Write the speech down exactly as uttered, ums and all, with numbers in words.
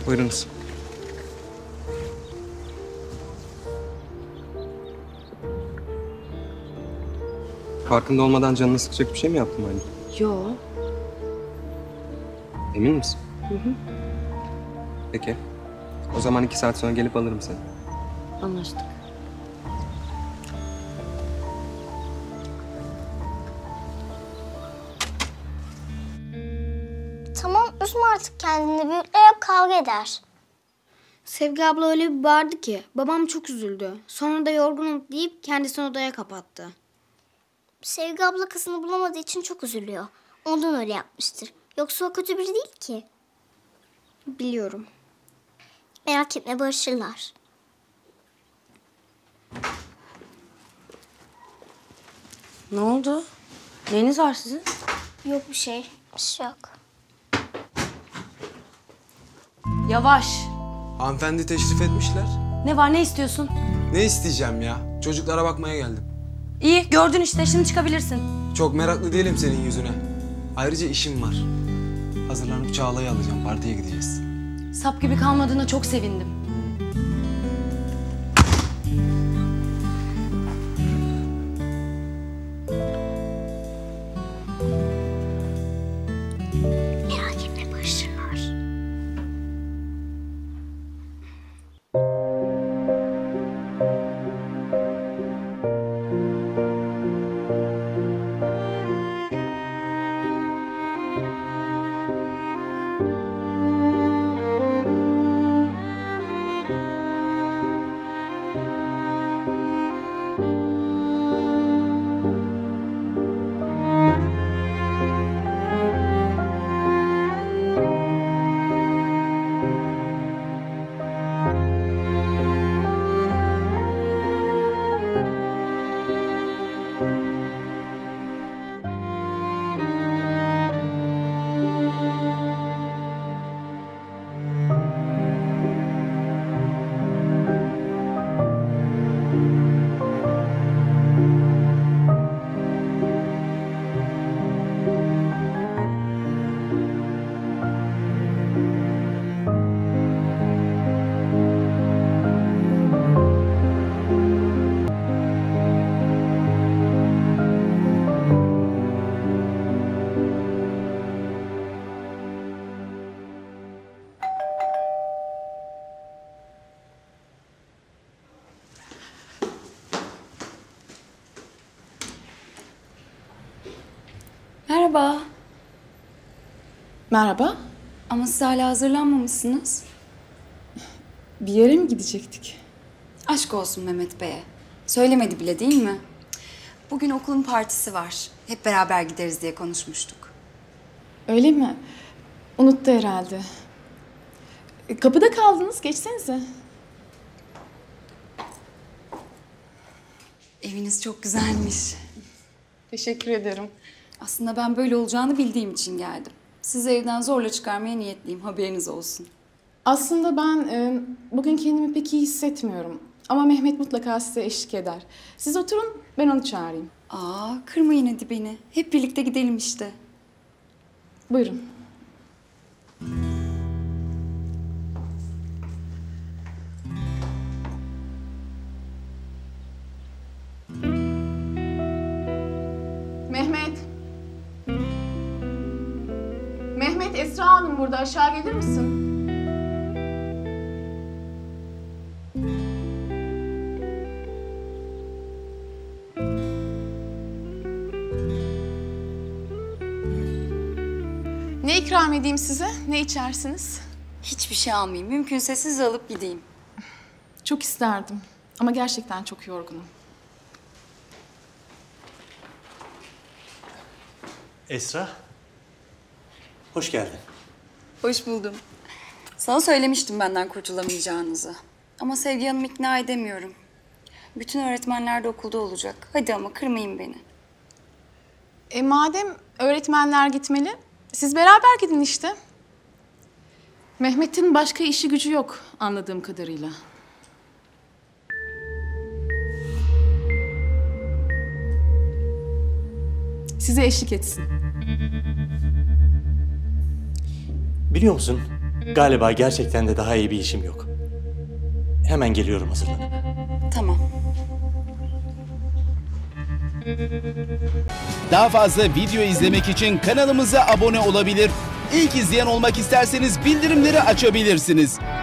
Buyurunuz. Farkında olmadan canını sıkacak bir şey mi yaptım anne? Yo. Emin misin? Hı hı. Peki. O zaman iki saat sonra gelip alırım seni. Anlaştık. Tamam, üzme artık kendini. Büyükler hep kavga eder. Sevgi abla öyle bir bağırdı ki babam çok üzüldü. Sonra da yorgunum deyip kendisini odaya kapattı. Sevgi abla kızını bulamadığı için çok üzülüyor. Ondan öyle yapmıştır. Yoksa o kötü biri değil ki. Biliyorum. Merak etme, barışırlar. Ne oldu? Neyiniz var sizin? Yok bir şey. Bir şey yok. Yavaş. Hanımefendi teşrif etmişler. Ne var, ne istiyorsun? Ne isteyeceğim ya? Çocuklara bakmaya geldim. İyi, gördün işte, şimdi çıkabilirsin. Çok meraklı değilim senin yüzüne. Ayrıca işim var. Hazırlanıp Çağla'yı alacağım. Partiye gideceğiz. Sap gibi kalmadığına çok sevindim. Merak etme, barışırlar. Merhaba. Merhaba. Ama siz hala hazırlanmamışsınız. Bir yere mi gidecektik? Aşk olsun Mehmet Bey'e. Söylemedi bile değil mi? Bugün okulun partisi var. Hep beraber gideriz diye konuşmuştuk. Öyle mi? Unuttu herhalde. E, Kapıda kaldınız. Geçsenize. Eviniz çok güzelmiş. Teşekkür ederim. Aslında ben böyle olacağını bildiğim için geldim. Sizi evden zorla çıkarmaya niyetliyim. Haberiniz olsun. Aslında ben e, bugün kendimi pek iyi hissetmiyorum. Ama Mehmet mutlaka size eşlik eder. Siz oturun, ben onu çağırayım. Aa, kırmayın hadi beni. Hep birlikte gidelim işte. Buyurun. Mehmet. Mehmet, Esra Hanım burada. Aşağı gelir misin? Ne ikram edeyim size? Ne içersiniz? Hiçbir şey almayayım. Mümkünse sizi alıp gideyim. Çok isterdim ama gerçekten çok yorgunum. Esra, hoş geldin. Hoş buldum. Sana söylemiştim benden kurtulamayacağınızı. Ama Sevgi Hanım'ı ikna edemiyorum. Bütün öğretmenler de okulda olacak. Hadi ama kırmayın beni. E madem öğretmenler gitmeli, siz beraber gidin işte. Mehmet'in başka işi gücü yok anladığım kadarıyla. Size eşlik etsin. Biliyor musun, Galiba gerçekten de daha iyi bir işim yok. Hemen geliyorum hazırlanıp. Tamam. Daha fazla video izlemek için kanalımıza abone olabilir. İlk izleyen olmak isterseniz bildirimleri açabilirsiniz.